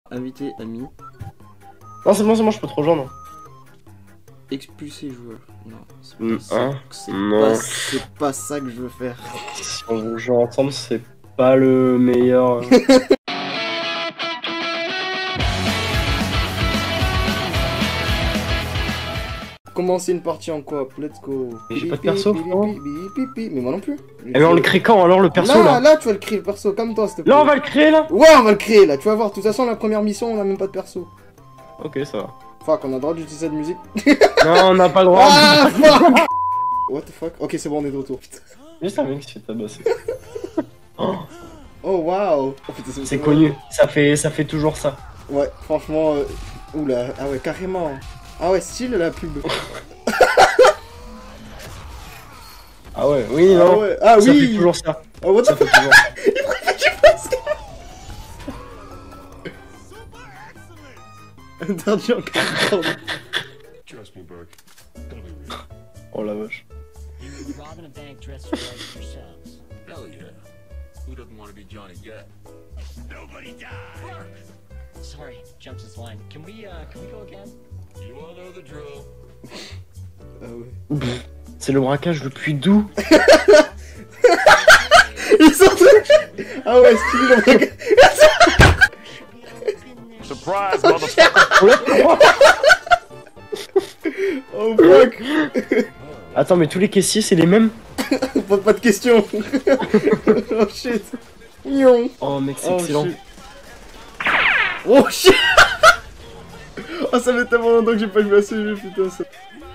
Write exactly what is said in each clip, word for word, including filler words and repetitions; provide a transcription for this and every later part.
Invité, ami. Non, c'est bon, c'est bon, je peux te rejoindre. Expulser joueur. Non, c'est Mm, pas, ça. hein C'est Non. pas, c'est pas ça que je veux faire. Si on joue ensemble, c'est pas le meilleur. euh. Commencer une partie en coop, let's go. Mais j'ai pas de perso, frérot. Mais moi non plus. Eh mais on le crée quand alors le perso là, là là, tu vas le créer le perso comme toi, s'il te plaît. Là on va le créer là. Ouais, on va le créer là, tu vas voir. De toute façon, la première mission, on a même pas de perso. Ok, ça va. Fuck, on a le droit d'utiliser cette musique. Non, on n'a pas le droit. Ah, fuck. What the fuck. Ok, c'est bon, on est de retour. Juste un mec qui se fait tabasser. Oh, Oh, waouh. Oh, putain, c'est connu, ça fait, ça fait toujours ça. Ouais, franchement. Euh... Oula, ah ouais, carrément. Ah ouais, style la pub. Ah ouais, oui, Ah non. ouais, ah Ça oui. fait toujours ça. Oh, what the Ça fait toujours ça. Interdit en Californie. Oh la vache. Robbing a bank dressed as yourselves. Hell yeah. Who doesn't want to be Johnny Gat? Nobody died! Sorry, jumped his line. Can we, uh, can we go again? You all know the drill. Ah ouais. C'est le braquage le plus doux. Ils sont tous... Ah ouais, style le mec. Surprise, motherfucker! Oh fuck. Attends, mais tous les caissiers c'est les mêmes? Pas, pas de question. Oh shit. Mion. Oh mec, c'est Oh, excellent. shit. Oh shit. Oh, ça fait tellement longtemps que j'ai pas joué à ce jeu, putain. Ça...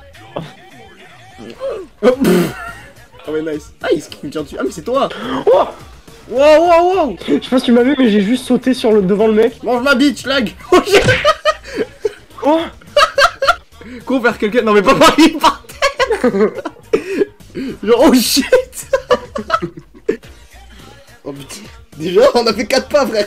Oh, ah ouais, nice. Ah, il me tire dessus. Ah, mais c'est toi. Oh, Wow, wow, wow. je sais pas si tu m'as vu, mais j'ai juste sauté sur le devant le mec. Mange ma bitch, lag. Oh shit. Oh, Cours vers quelqu'un. Non, mais pas par lui, par terre. Genre, oh shit. Oh putain. Déjà, on a fait quatre pas, frère.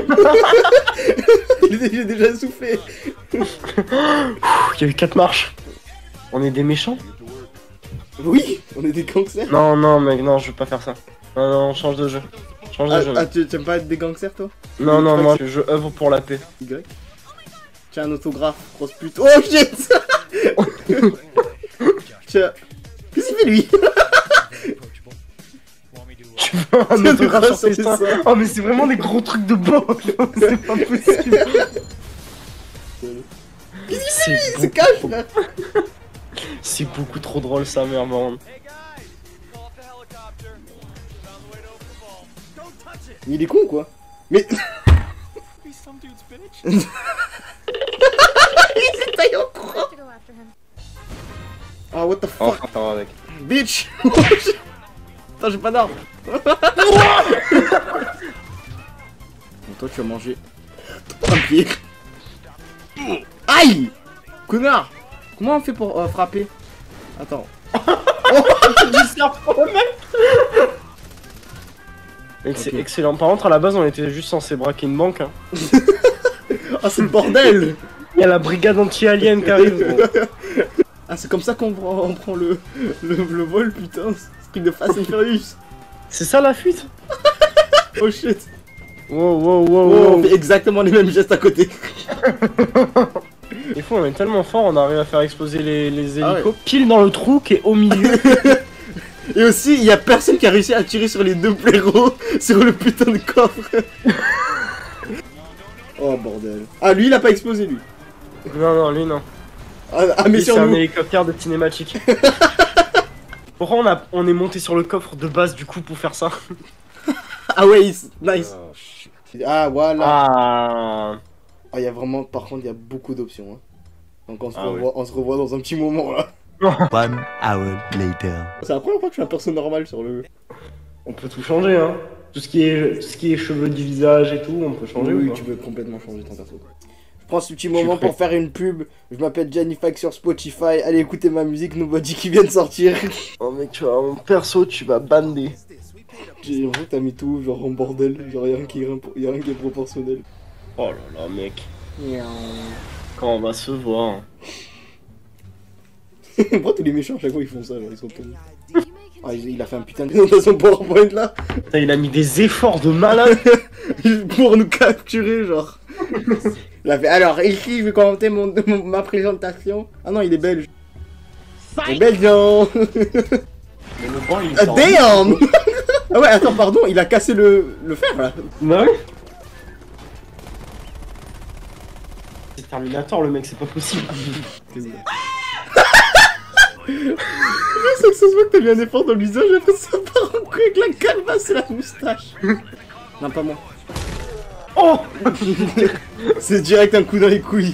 J'ai déjà essoufflé. il y a eu quatre marches. On est des méchants? Oui, on est des gangsters. Non, non, mec, non, je veux pas faire ça. Non, non, change de jeu. Change de Ah, jeu. ah mec. tu t'aimes pas être des gangsters, toi? Non, non, je moi, crois je œuvre pour la paix. Y. Tiens, un autographe, grosse pute. Oh shit. Tiens. Qu'est-ce qu'il fait, lui? Tu veux un C'est autographe grave, sur tes c'est seins? ça. Oh, mais c'est vraiment des gros trucs de banque. C'est pas possible. C'est Il se beaucoup, cache, frère. c'est beaucoup trop drôle ça, merde, man. Il est con, quoi. Mais... Il s'est taillé en croix. Ah, what the fuck. Enfin, ça va avec. Bitch. Attends, j'ai pas d'arme. Bon, toi, tu vas manger un pied. Aïe. Connard. Comment on fait pour euh, frapper? Attends. Mec, c'est Ok. excellent. Par contre, à la base, on était juste censé braquer une banque. Hein. Ah, c'est le bordel. Il y a la brigade anti-alien qui arrive. Gros. Ah, c'est comme ça qu'on prend, on prend le, le, le vol, putain. Ce truc de Fast and Furious. C'est ça la fuite? Oh shit. Wow, wow, wow, Oh, wow. on fait exactement les mêmes gestes à côté. Des fois, on est tellement fort, on arrive à faire exploser les, les Ah hélicos pile dans le trou qui est au milieu. Et aussi, il y a personne qui a réussi à tirer sur les deux blaireaux sur le putain de coffre. Oh bordel. Ah, lui, il a pas explosé, lui. Non, non, lui, non. Ah, ah mais Lui, sur c'est un nous. hélicoptère de cinématique. Pourquoi on, a, on est monté sur le coffre de base du coup pour faire ça? Ah ouais, il- nice. Ah, voilà. Ah. Ah, il y a vraiment, par contre, il y a beaucoup d'options. Hein. Donc on se, Ah revoit, on se revoit dans un petit moment là. One hour later. C'est la première fois que je suis un perso normal sur le. On peut tout changer, hein. Tout ce qui est, tout ce qui est cheveux du visage et tout, on peut changer. Oui, ou pas tu peux complètement changer ton perso. Je prends ce petit moment prêt. pour faire une pub. Je m'appelle Janifak sur Spotify. Allez écouter ma musique Nobody qui vient de sortir. Oh mec, tu vois, mon perso, tu vas bander. J'ai l'impression que t'as mis tout genre en bordel. Genre y'a rien qui est, impo- y a rien qui est proportionnel. Oh là là, mec. Quand on va se voir. Pourquoi tous les méchants à chaque fois ils font ça, genre ils sont tombés. Ah, il il a fait un putain de présentation PowerPoint là. Putain, il a mis des efforts de malade. Pour nous capturer, genre. Il a fait, alors, ici, je vais commenter mon, mon- ma présentation. Ah non, il est belge. Il est belge, non. Mais le banc, il Ah, sort. damn. Ah ouais, attends, pardon, il a cassé le, le fer, là. Bah oui. C'est Terminator le mec, c'est pas possible. C'est que ça se voit que t'as mis un effort dans le visage, après ça part en couille avec la calebasse et la moustache. Non, pas moi. Oh. C'est direct un coup dans les couilles.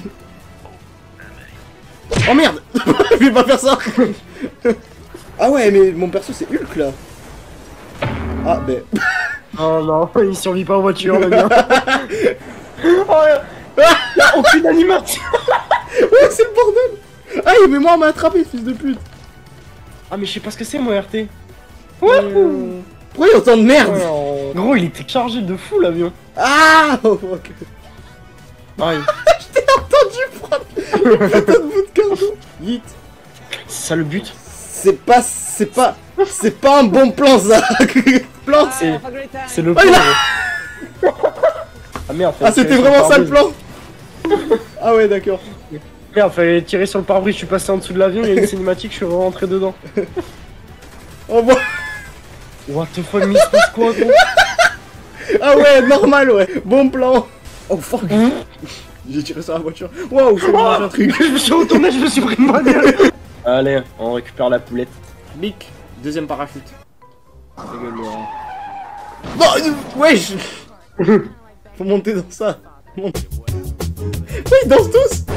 Oh merde. Je vais pas faire ça. Ah ouais, mais mon perso c'est Hulk là. Ah ben... Oh non, il survit pas en voiture le mien. Oh, y'a aucune animation. Ouais, c'est le bordel. Ah, mais moi on m'a attrapé, fils de pute. Ah mais je sais pas ce que c'est moi R T. Euh, Pourquoi il y a autant de merde? Gros, il était chargé de fou l'avion. Ah oh, fuck. Aïe. Je t'ai entendu prendre le putain de bout de carton. Vite. C'est ça le but. C'est pas... C'est pas... C'est pas un bon plan ça. Plan. C'est c'est le Oh, plan. il a- gros. Ah merde. Ah, c'était vraiment ça le plan. Ah ouais, d'accord. Merde, fallait tirer sur le pare-brise, je suis passé en dessous de l'avion, il y a une cinématique, je suis rentré dedans. Oh bon. What the fuck, mais il se passe quoi gros? Ah ouais, normal, ouais. Bon plan. Oh fuck. J'ai tiré sur la voiture. Waouh, ça me mange un truc. Je me suis retourné, je me suis pris une bagnole. Allez, on récupère la poulette. Bic, deuxième parachute. Bon, euh, wesh. Faut monter dans ça. Monte. Ouais, ils dansent tous.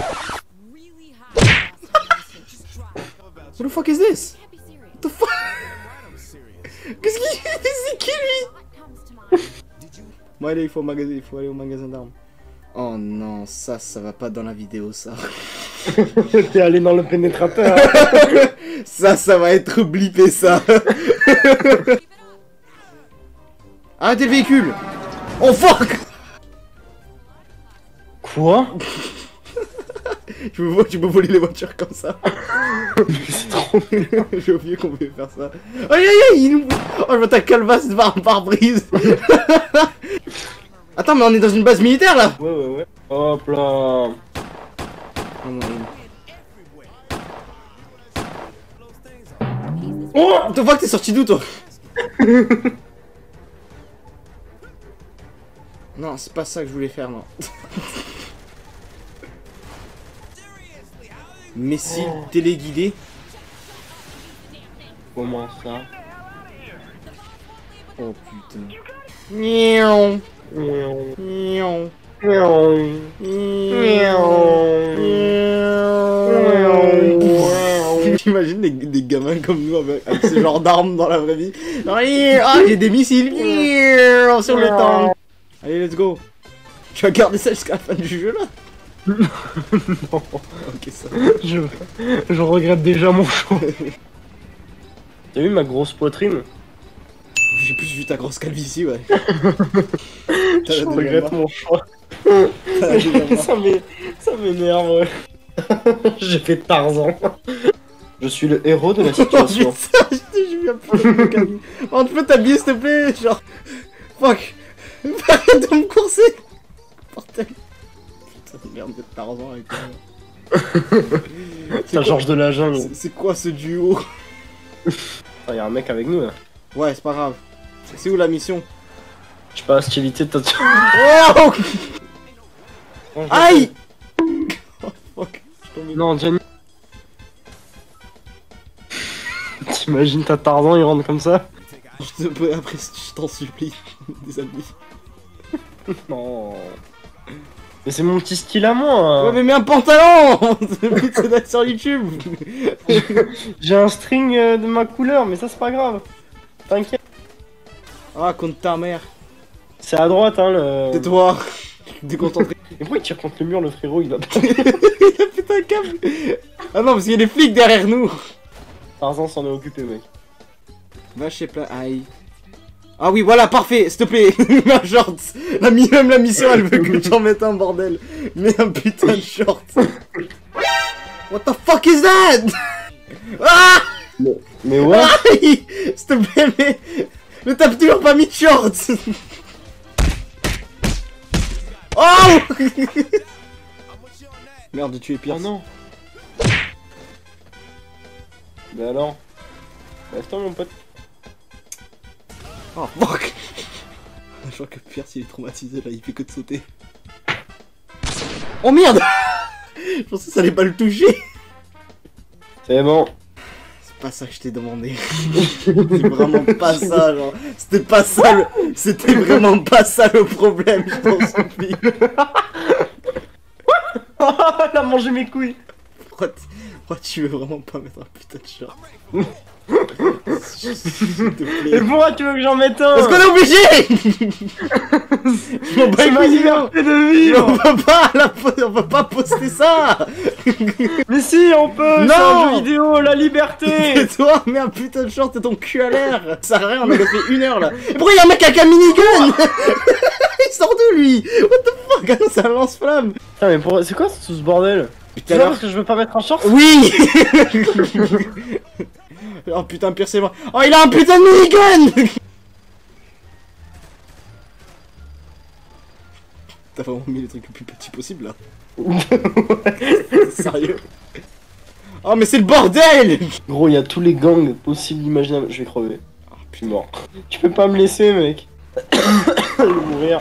What the fuck is this? What the fuck? Qu'est-ce qu'il... C'est qui lui? Bon allez, il faut, au magasin... il faut aller au magasin d'armes. Oh non, ça, ça va pas dans la vidéo, ça. T'es allé dans le pénétrateur. Ça, ça va être blippé, ça. Arrêtez le véhicule. Oh fuck. Quoi? Je me vois, tu peux voler les voitures comme ça. C'est trop bien. J'ai oublié qu'on pouvait faire ça. Aïe aïe aïe, il nous... Oh, je vois ta calebasse devant un pare-brise. Attends, mais on est dans une base militaire là. Ouais, ouais, ouais. Hop là. Oh, non, non. Oh! What the fuck, t'es sorti d'où toi? Non, c'est pas ça que je voulais faire, non. Missile téléguidé. Comment ça? Oh putain. Miaou. Miaou. Miaou. Miaou. J'imagine des, des gamins comme nous avec, avec ce genre d'armes dans la vraie vie. Ah, j'ai des missiles sur le tank. Allez, let's go. Tu vas garder ça jusqu'à la fin du jeu là? Non. Ok, ça. Je, je regrette déjà mon choix. T'as vu ma grosse poitrine? J'ai plus vu ta grosse calvitie, ouais. Je regrette mon choix. T'as déjà marre. ça m'é- ça m'énerve, ouais. J'ai fait Tarzan. Je suis le héros de la Oh situation. putain, je t'ai vu un peu le calme. Oh, tu peux t'habiller s'il te plaît, genre... Fuck. Arrête de me courser. Bordel. Putain, merde de Tarzan avec toi. C'est la Georges de la jungle. C'est- C'est quoi ce duo? Il y a un mec avec nous là. Ouais, c'est pas grave. C'est où la mission? Je sais pas, stylité de ta... Oh Aïe. Oh fuck. Je suis tombé. Non, Jenny. T'imagines ta Tarzan, il rentre comme ça? Je te peux après, je t'en supplie. Des amis. Non. Mais c'est mon petit style à moi. Ouais, mais mets un pantalon. Le but c'est d'être sur YouTube. J'ai un string euh, de ma couleur, mais ça c'est pas grave. T'inquiète. Ah, contre ta mère. C'est à droite, hein, le... Tais-toi. Déconcentré. Et pourquoi il tire contre le mur, le frérot? Il a... Il a pété un câble. Ah non, parce qu'il y a des flics derrière nous. Tarzan s'en est occupé, mec. Va chez plat. Aïe. Ah oui, voilà, parfait, s'il te plaît. Mets un short. La, mi- même la mission, elle veut que tu en mettes un, bordel. Mets un putain de short. What the fuck is that? Ah! Mais, mais ouais. Aïe! S'il te plaît, mais... Mais t'as toujours pas mis de short. Oh. Merde, de tuer Pierce. Oh non. Mais alors. Reste-toi mon pote. Oh fuck. Je crois que Pierce il est traumatisé là, il fait que de sauter. Oh merde. Je pensais que ça allait pas le toucher. C'est bon. C'est pas ça que je t'ai demandé. C'est vraiment pas ça, genre. C'était pas ça le... C'était vraiment pas ça le problème, je t'en supplie. Elle a mangé mes couilles. Pourquoi, t- pourquoi tu veux vraiment pas mettre un putain de short? S'il te Et plaît. pourquoi tu veux que j'en mette un? Parce qu'on est obligé. Je m'en bats C'est les ma couilles, liberté de non. vivre. On peut pas, la po- on peut pas poster ça. Mais si, on peut. Non. C'est un jeu vidéo, la liberté. Et toi, mets un putain de short et ton cul à l'air. Ça sert à rien, on a fait une heure là. Et pourquoi y'a un mec avec un minigun? Il sort d'où lui? What the fuck? Ah non, c'est un lance-flamme. Putain, mais pour... c'est quoi tout ce bordel? Putain, C'est ça alors- parce que je veux pas mettre un short? Oui. Oh putain, Pierce c'est moi. Oh, il a un putain de minigun. T'as vraiment mis les trucs le plus petit possible là. Sérieux? Oh mais c'est le bordel. Gros, il y a tous les gangs possibles, imaginables. Je vais crever. Oh, Je suis mort. Tu peux pas me laisser, mec. Je vais mourir.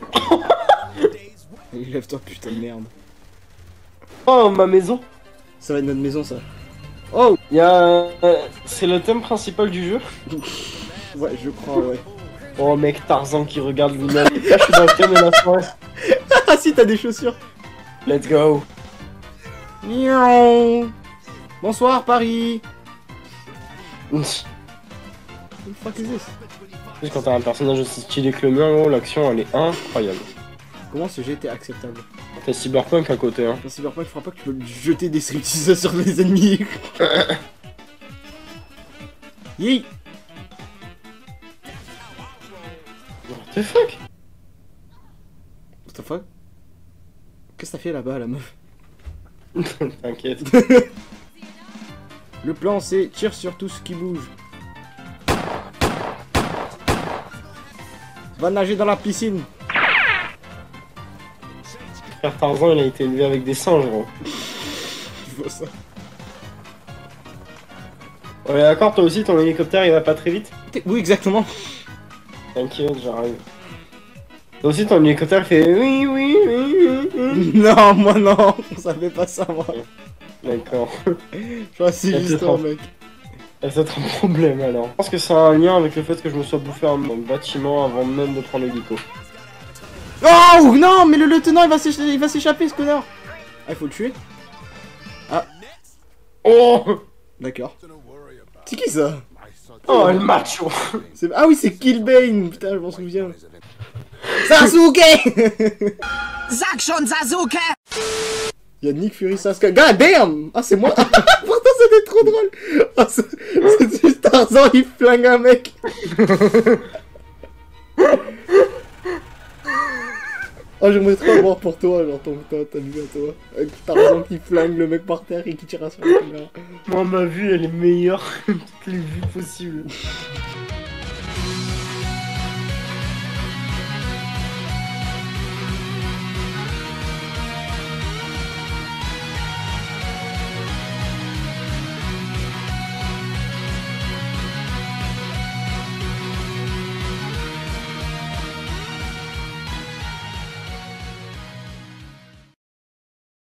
Lève-toi putain de merde. Oh, ma maison. Ça va être notre maison ça. Oh. Il y a... euh, c'est le thème principal du jeu. Ouais, je crois, ouais. Oh, mec, Tarzan qui regarde lui-même. Là, je suis dans le thème de la soirée. Ah si, t'as des chaussures. Let's go. Miaou. Bonsoir Paris. What the fuck is this? Quand t'as un personnage aussi stylé que le mien, gros, l'action elle est incroyable. Comment ce jeu était acceptable? T'as Cyberpunk à côté, hein. Dans Cyberpunk, je crois pas que tu peux jeter des stripteasers sur les ennemis. Yee. What the fuck? What the fuck? Qu'est-ce que t'as fait là-bas, la meuf? T'inquiète. Le plan c'est tire sur tout ce qui bouge. Va nager dans la piscine. Frère Tarzan, il a été élevé avec des singes, gros. Tu vois ça? Ouais, d'accord, toi aussi, ton hélicoptère il va pas très vite? T'es- Oui, exactement. T'inquiète, j'arrive. Toi aussi, ton hélicoptère il fait oui, oui, oui, oui, oui. Non, moi non. On savait pas ça, moi. D'accord. Je crois que c'est Ça, juste c'est un trop. mec. C'est peut-être un problème alors. Je pense que ça a un lien avec le fait que je me sois bouffé un bâtiment avant même de prendre l'hélico. Oh non, mais le lieutenant il va s'écha- il va s'échapper ce connard. Ah, il faut le tuer. Oh. D'accord. C'est qui ça? Oh, le macho. C'est- Ah oui, c'est Killbane. Putain, je m'en souviens. Sasuke. Sag schon, Sasuke! Y'a Nick Fury Sasuke. God damn. Ah, c'est moi. Pourtant c'était trop drôle. Ah, c'est c'est juste Tarzan, il flingue un mec. Oh, j'aimerais trop avoir pour toi, genre ton ta, ta vie à toi. Avec Tarzan qui flingue le mec par terre et qui tire sur la caméra. Moi, ma vue elle est meilleure que toutes les vues possibles.